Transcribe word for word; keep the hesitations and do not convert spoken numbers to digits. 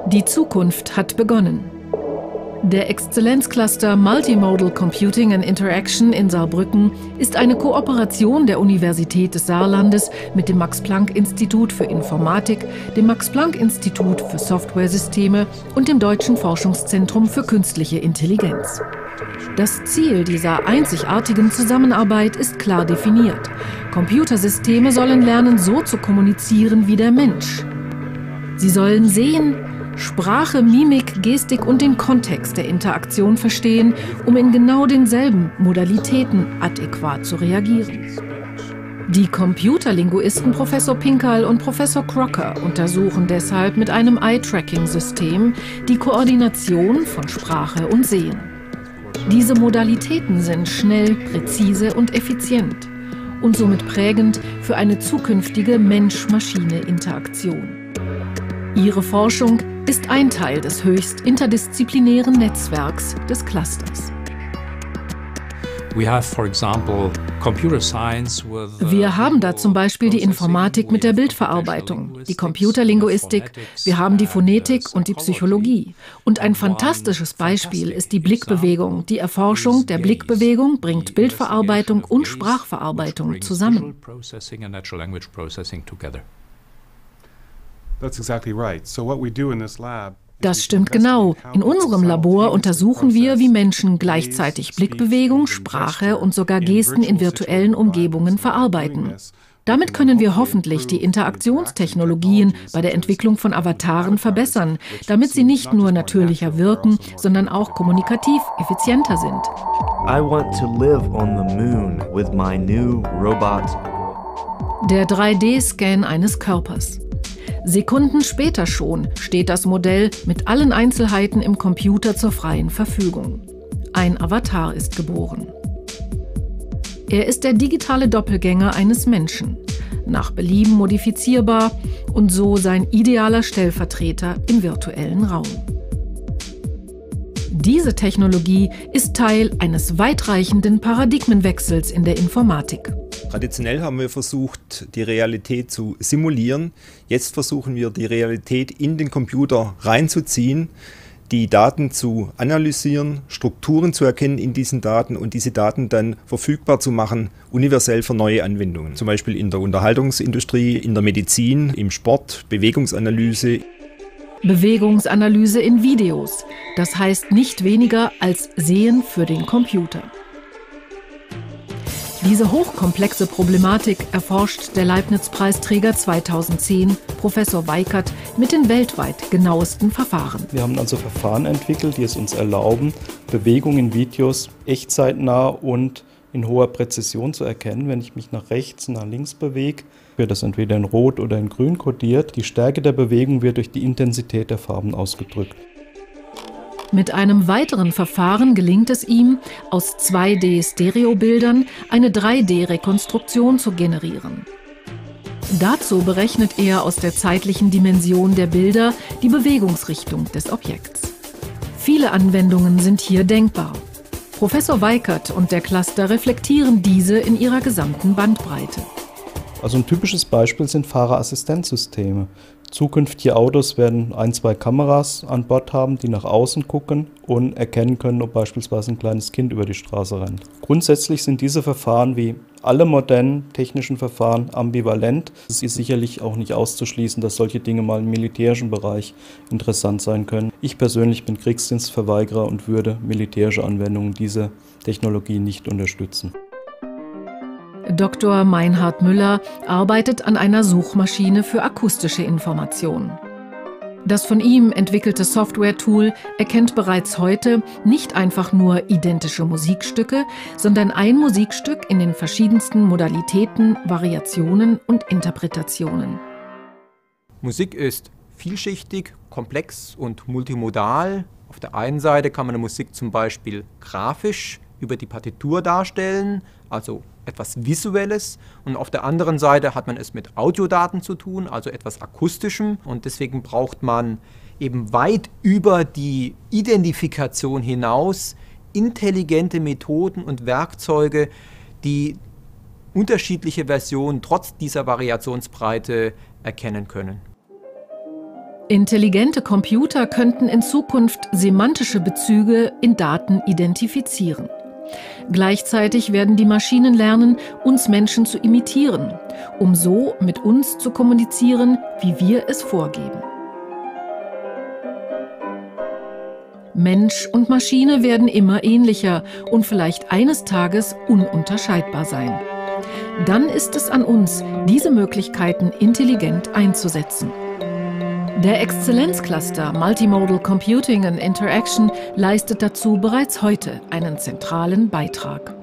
Die Zukunft hat begonnen. Der Exzellenzcluster Multimodal Computing and Interaction in Saarbrücken ist eine Kooperation der Universität des Saarlandes mit dem Max-Planck-Institut für Informatik, dem Max-Planck-Institut für Softwaresysteme und dem Deutschen Forschungszentrum für Künstliche Intelligenz. Das Ziel dieser einzigartigen Zusammenarbeit ist klar definiert. Computersysteme sollen lernen, so zu kommunizieren wie der Mensch. Sie sollen sehen, Sprache, Mimik, Gestik und den Kontext der Interaktion verstehen, um in genau denselben Modalitäten adäquat zu reagieren. Die Computerlinguisten Professor Pinkerl und Professor Crocker untersuchen deshalb mit einem Eye-Tracking-System die Koordination von Sprache und Sehen. Diese Modalitäten sind schnell, präzise und effizient und somit prägend für eine zukünftige Mensch-Maschine-Interaktion. Ihre Forschung ist ein Teil des höchst interdisziplinären Netzwerks des Clusters. Wir haben da zum Beispiel die Informatik mit der Bildverarbeitung, die Computerlinguistik, wir haben die Phonetik und die Psychologie. Und ein fantastisches Beispiel ist die Blickbewegung. Die Erforschung der Blickbewegung bringt Bildverarbeitung und Sprachverarbeitung zusammen. Das stimmt genau. In unserem Labor untersuchen wir, wie Menschen gleichzeitig Blickbewegung, Sprache und sogar Gesten in virtuellen Umgebungen verarbeiten. Damit können wir hoffentlich die Interaktionstechnologien bei der Entwicklung von Avataren verbessern, damit sie nicht nur natürlicher wirken, sondern auch kommunikativ effizienter sind. I want to live on the moon with my new robot. Der drei D-Scan eines Körpers. Sekunden später schon steht das Modell mit allen Einzelheiten im Computer zur freien Verfügung. Ein Avatar ist geboren. Er ist der digitale Doppelgänger eines Menschen, nach Belieben modifizierbar und so sein idealer Stellvertreter im virtuellen Raum. Diese Technologie ist Teil eines weitreichenden Paradigmenwechsels in der Informatik. Traditionell haben wir versucht, die Realität zu simulieren. Jetzt versuchen wir, die Realität in den Computer reinzuziehen, die Daten zu analysieren, Strukturen zu erkennen in diesen Daten und diese Daten dann verfügbar zu machen, universell für neue Anwendungen. Zum Beispiel in der Unterhaltungsindustrie, in der Medizin, im Sport, Bewegungsanalyse. Bewegungsanalyse in Videos. Das heißt nicht weniger als Sehen für den Computer. Diese hochkomplexe Problematik erforscht der Leibniz-Preisträger zweitausendzehn, Professor Weikert, mit den weltweit genauesten Verfahren. Wir haben also Verfahren entwickelt, die es uns erlauben, Bewegungen in Videos echtzeitnah und in hoher Präzision zu erkennen. Wenn ich mich nach rechts, nach links bewege, wird das entweder in Rot oder in Grün kodiert. Die Stärke der Bewegung wird durch die Intensität der Farben ausgedrückt. Mit einem weiteren Verfahren gelingt es ihm, aus zwei D-Stereobildern eine drei D-Rekonstruktion zu generieren. Dazu berechnet er aus der zeitlichen Dimension der Bilder die Bewegungsrichtung des Objekts. Viele Anwendungen sind hier denkbar. Professor Weikert und der Cluster reflektieren diese in ihrer gesamten Bandbreite. Also ein typisches Beispiel sind Fahrerassistenzsysteme. Zukünftige Autos werden ein, zwei Kameras an Bord haben, die nach außen gucken und erkennen können, ob beispielsweise ein kleines Kind über die Straße rennt. Grundsätzlich sind diese Verfahren wie alle modernen technischen Verfahren ambivalent. Es ist sicherlich auch nicht auszuschließen, dass solche Dinge mal im militärischen Bereich interessant sein können. Ich persönlich bin Kriegsdienstverweigerer und würde militärische Anwendungen dieser Technologie nicht unterstützen. Doktor Meinhard Müller arbeitet an einer Suchmaschine für akustische Informationen. Das von ihm entwickelte Software-Tool erkennt bereits heute nicht einfach nur identische Musikstücke, sondern ein Musikstück in den verschiedensten Modalitäten, Variationen und Interpretationen. Musik ist vielschichtig, komplex und multimodal. Auf der einen Seite kann man eine Musik zum Beispiel grafisch über die Partitur darstellen, also etwas Visuelles, und auf der anderen Seite hat man es mit Audiodaten zu tun, also etwas Akustischem, und deswegen braucht man eben weit über die Identifikation hinaus intelligente Methoden und Werkzeuge, die unterschiedliche Versionen trotz dieser Variationsbreite erkennen können. Intelligente Computer könnten in Zukunft semantische Bezüge in Daten identifizieren. Gleichzeitig werden die Maschinen lernen, uns Menschen zu imitieren, um so mit uns zu kommunizieren, wie wir es vorgeben. Mensch und Maschine werden immer ähnlicher und vielleicht eines Tages ununterscheidbar sein. Dann ist es an uns, diese Möglichkeiten intelligent einzusetzen. Der Exzellenzcluster Multimodal Computing and Interaction leistet dazu bereits heute einen zentralen Beitrag.